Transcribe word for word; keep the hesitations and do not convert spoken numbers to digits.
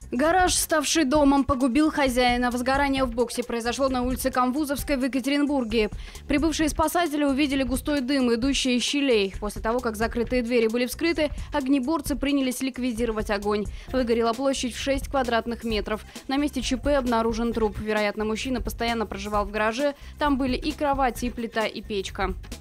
Гараж, ставший домом, погубил хозяина. Возгорание в боксе произошло на улице Камвузовской в Екатеринбурге. Прибывшие спасатели увидели густой дым, идущий из щелей. После того, как закрытые двери были вскрыты, огнеборцы принялись ликвидировать огонь. Выгорела площадь в шесть квадратных метров. На месте ЧП обнаружен труп. Вероятно, мужчина постоянно проживал в гараже. Там были и кровати, и плита, и печка.